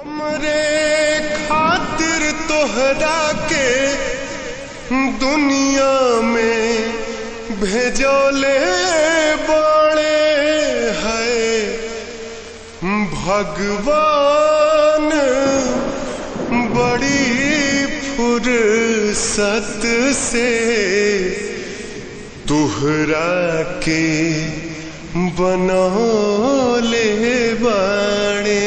मरे खातिर तोहरा के दुनिया में भेजोले बड़े है भगवान। बड़ी फुर्सत से तुहरा के बनौले बाड़े।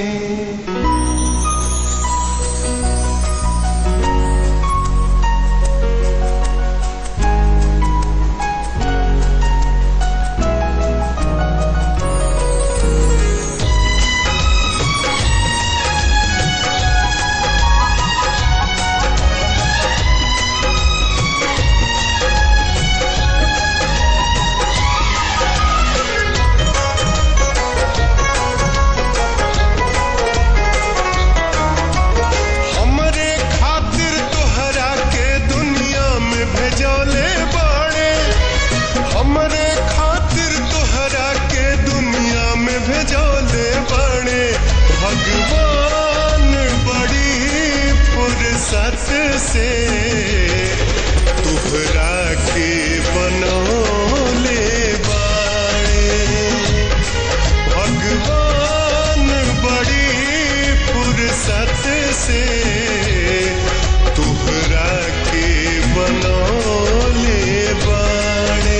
हमरे खातिर तोहरा के दुनिया में भेजोले बड़े भगवान। बड़ी फुर्सत से तुहरा के बनौले बाड़े भगवान। बड़ी फुर्सत से तुहरा के बनौले बाड़े।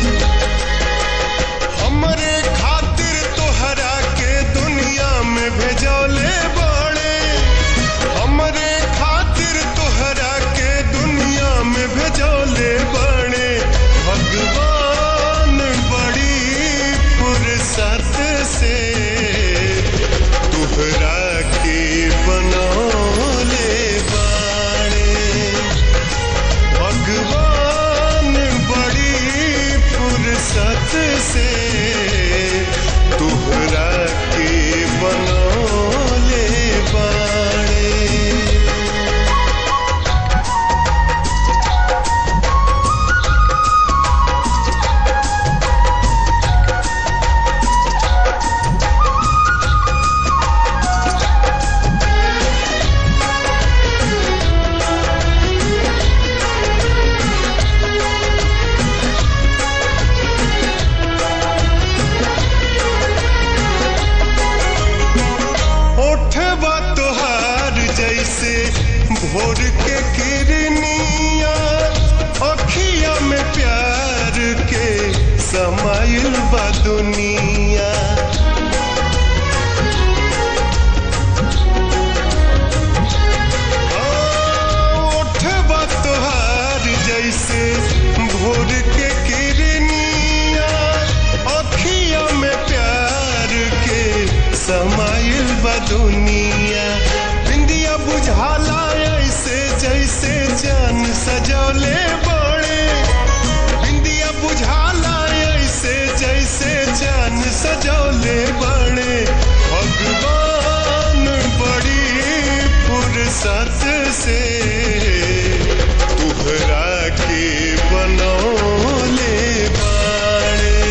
हमरे खातिर तोहरा के दुनिया में भेजोले बड़े। हमरे खातिर तोहरा के दुनिया में भेजोले बड़े भगवान। बड़ी फुर्सत से तुहरा के बनौले बाड़े भगवान। बड़ी फुर्सत से तुहरा के बनौले बाड़े। जैसे भोर के किरनिया अखिया में प्यार के समाइल बा दुनिया। ओठवा तोहार जैसे भोर के किरनिया अखिया में प्यार के समाइल बा दुनिया। बिंदिया बुझाला ऐसे जैसे चान सजौले बड़े। बिंदिया बुझाला ऐसे जैसे चान सजौले बड़े भगवान। बड़ी फुर्सत से तुहरा के बनौले बाड़े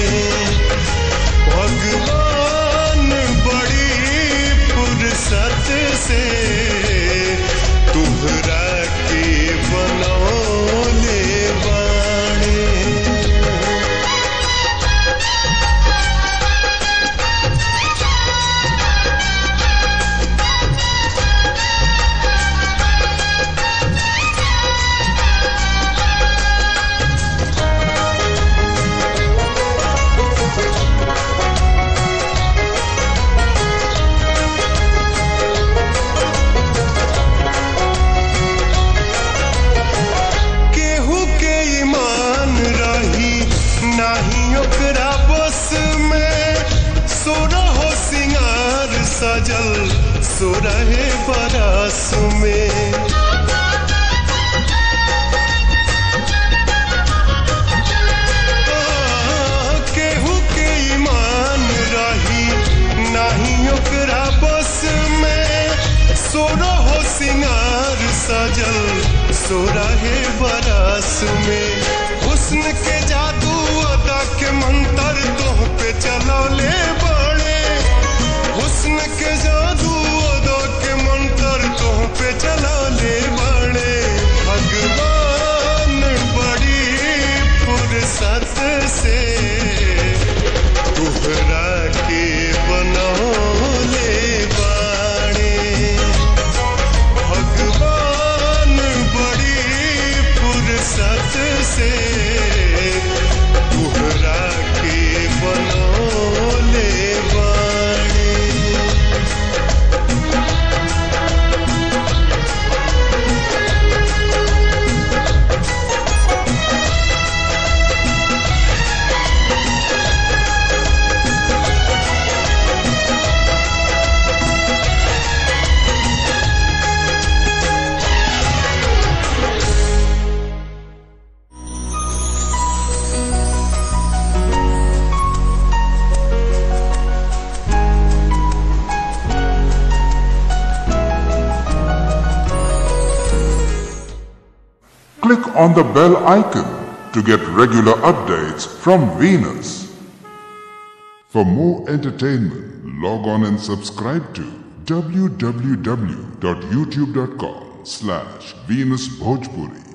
भगवान। बड़ी फुर्सत से तुहरा के बनौले बाड़े। नाही ओकरा बस में सोरहो सिंगार सजल सोरहे बरस में। केहू के ईमान रही नाही ओकरा बस में सोरहो सिंगार सजल सोरहे बरस में। हुस्न के जादू अदा के मंतर तोह पे चलौले बड़े। हुस्न के जादू अदा के click on the bell icon to get regular updates from Venus. For more entertainment, log on and subscribe to www.youtube.com/VenusBhojpuri.